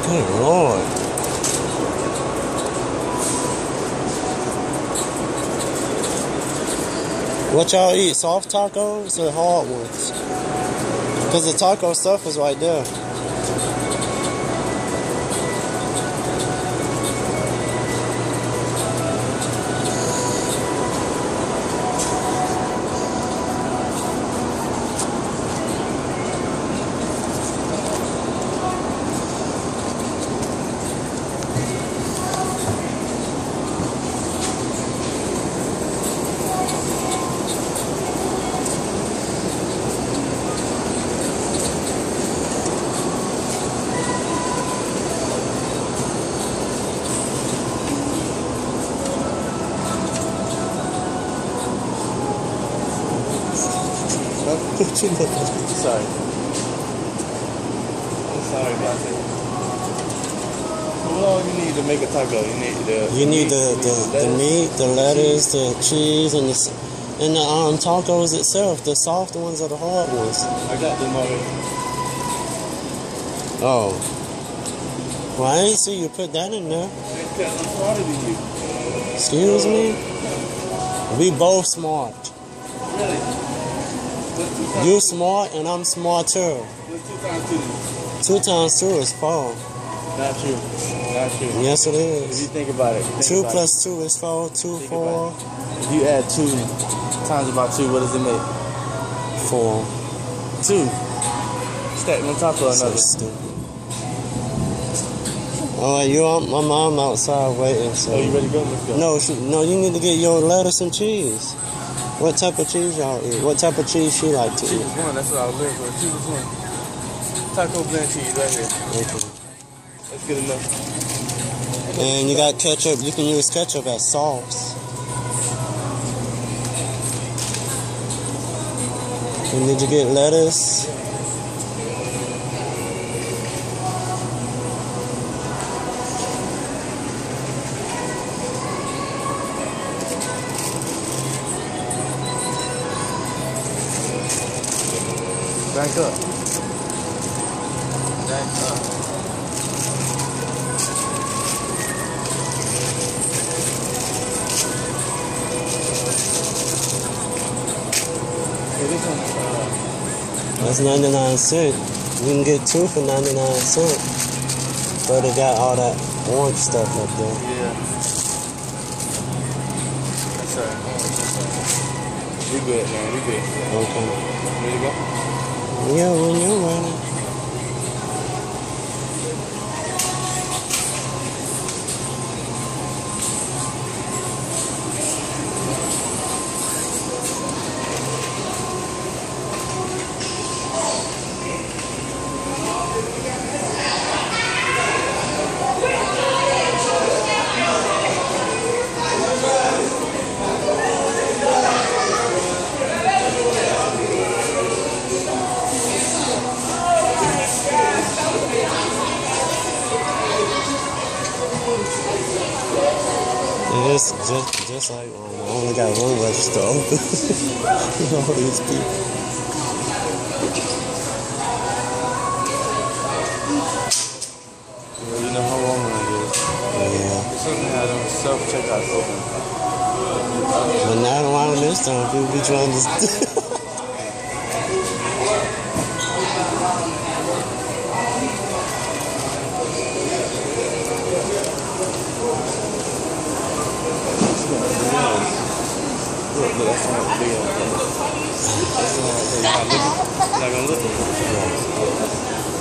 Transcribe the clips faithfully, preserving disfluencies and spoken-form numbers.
Good Lord. What y'all eat? Soft tacos or hard ones? Because the taco stuff is right there. What you looking at? Sorry. I'm sorry about that. What all you need to make a taco? You need the You need meat, the, you the, need the meat, the lettuce, the cheese, and the and the um tacos itself. The soft ones or the hard ones. I got them already. Oh. Well, I ain't see you put that in there. Because I'm smarter than you. Excuse me? We both smart. Really? What's two times You smart and I'm smarter. What's two times two? Two times two is four. Not true. Not true. Yes, it If is. you think about it. Think Two about plus two is four. Two, Think four, it. If you add two times about two, what does it make? four. Two. Stack on top of So another. stupid. Oh, you on my mom outside waiting. So. Oh, you ready to go? Let's go. No, she, no, you need to get your lettuce and cheese. What type of cheese y'all eat? What type of cheese she like to Cheese eat? is one. That's what I was looking for. Cheese is one. Taco blend cheese right here. Okay. That's good enough. And you got ketchup. You can use ketchup as sauce. And did you get lettuce? Back up. Back up. Hey, this one, uh, That's ninety-nine cents. You can get two for ninety-nine cents. But it got all that orange stuff up there. yeah. That's all right. We good, man. We good. Okay. Ready to go? Yeah, when you're ready. It's just, just like um, I only got one register open. All these people. Well, you know how long it is. Yeah. Something had on self-checkout open. But not around this time, people be trying to. Look, look, that's not big enough. That's not big enough. You're not looking? Not gonna look?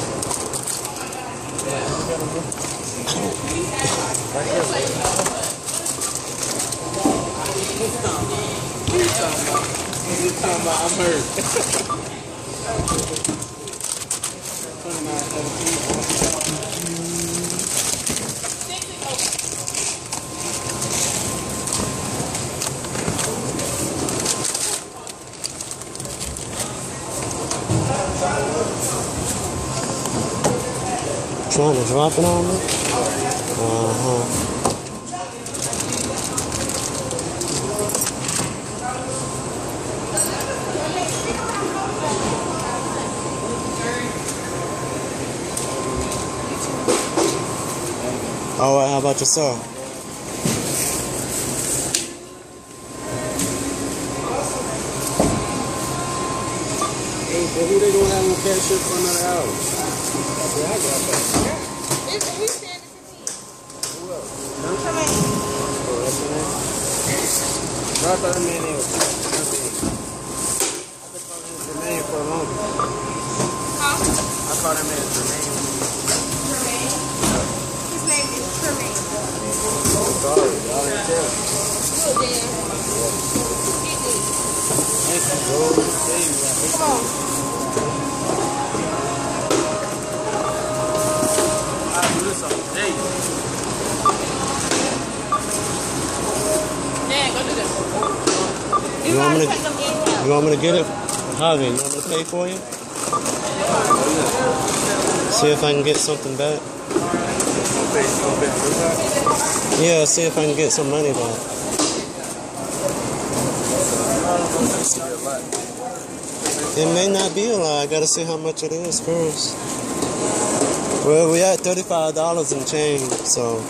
Right here. What are you talking about? What are you talking about? I'm hurt. twenty-nine seventeen. Trying to drop it on me? Uh-huh. Alright, how about yourself? Hey, but who they gonna have on cash up for another hour? Yeah, I got that. It's, we said it's a team. Who else? Huh? Tremaine. Oh, that's your name? No, I thought that man name was I've been calling him Tremaine for a long time. Huh? I call that man Tremaine. Tremaine? His name is Tremaine. I'm sorry, y'all didn't tell me. Good, Dan. Get this. Thank you, bro. Thank you. Come on. I do this all day. Dan, go do this. You want me to- take them in-house. You want me to get it? Harvey, you want me to pay for you? See if I can get something back. Yeah, see if I can get some money back. It may not be a lot. I gotta see how much it is first. Well, we at thirty-five dollars and change, so.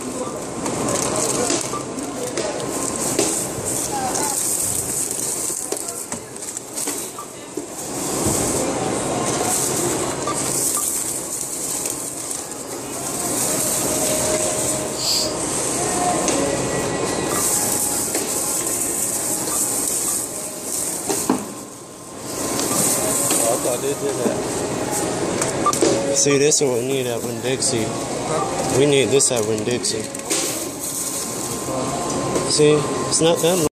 They did that. See, this is what we need at Winn-Dixie. We need this at Winn-Dixie. See, it's not that much.